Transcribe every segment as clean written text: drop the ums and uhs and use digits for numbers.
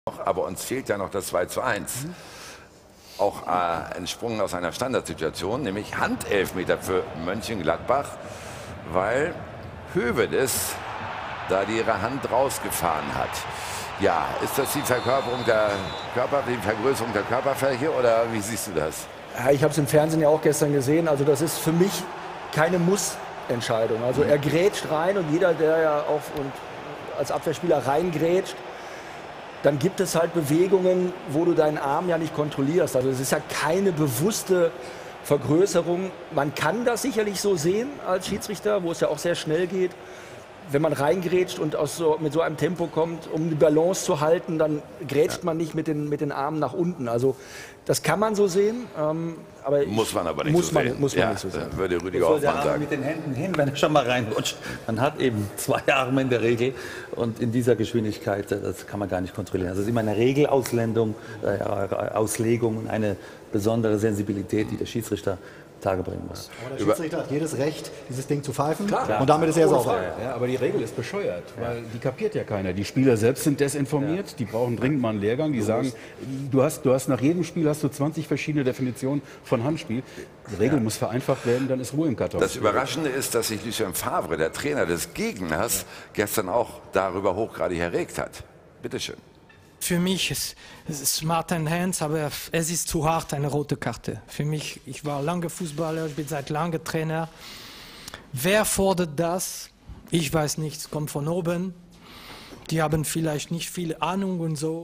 Aber uns fehlt ja noch das 2:1. Auch entsprungen aus einer Standardsituation, nämlich Handelfmeter für Mönchengladbach, weil Höwedes da ihre Hand rausgefahren hat. Ja, ist das die Vergrößerung der Körperfläche oder wie siehst du das? Ja, ich habe es im Fernsehen ja auch gestern gesehen. Also das ist für mich keine Muss-Entscheidung. Also er grätscht rein und jeder, der ja auch als Abwehrspieler reingrätscht, dann gibt es halt Bewegungen, wo du deinen Arm ja nicht kontrollierst. Also es ist ja keine bewusste Vergrößerung. Man kann das sicherlich so sehen als Schiedsrichter, wo es ja auch sehr schnell geht. Wenn man reingrätscht und mit so einem Tempo kommt, um die Balance zu halten, dann grätscht man nicht mit den Armen nach unten. Also das kann man so sehen, aber muss man aber nicht so sehen. Muss man nicht so sehen. Würde Rüdiger Hoffmann sagen. Mit den Händen hin, wenn er schon mal reinrutscht. Man hat eben 2 Arme in der Regel und in dieser Geschwindigkeit, das kann man gar nicht kontrollieren. Also es ist immer eine Regelauslendung, Auslegung und eine besondere Sensibilität, die der Schiedsrichter Tage bringen muss. Aber der Schiedsrichter hat jedes Recht, dieses Ding zu pfeifen. Klar. Und damit ist er sauber. Ja, aber die Regel ist bescheuert, weil die kapiert ja keiner. Die Spieler selbst sind desinformiert, die brauchen dringend mal einen Lehrgang. Die sagen, du hast nach jedem Spiel hast du 20 verschiedene Definitionen von Handspiel. Die Regel muss vereinfacht werden, dann ist Ruhe im Karton. Das Überraschende ist, dass sich Lucien Favre, der Trainer des Gegners, gestern auch darüber hochgradig erregt hat. Bitte schön. Für mich ist es smart and hands, aber es ist zu hart, eine rote Karte. Für mich, ich war lange Fußballer, ich bin seit langem Trainer. Wer fordert das? Ich weiß nicht, es kommt von oben. Die haben vielleicht nicht viel Ahnung und so.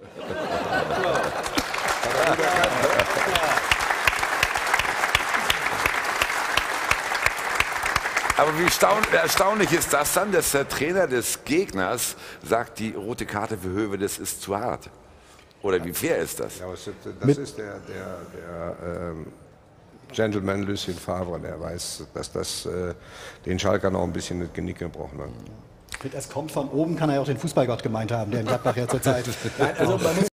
Aber wie erstaunlich ist das dann, dass der Trainer des Gegners sagt, die rote Karte für Höwedes ist zu hart? Oder wie fair ist das? Ja, das ist der Gentleman Lucien Favre, der weiß, dass das den Schalker noch ein bisschen das Genick gebrochen hat. Es kommt von oben, kann er ja auch den Fußballgott gemeint haben, der in Gladbach ja zurzeit. Also man muss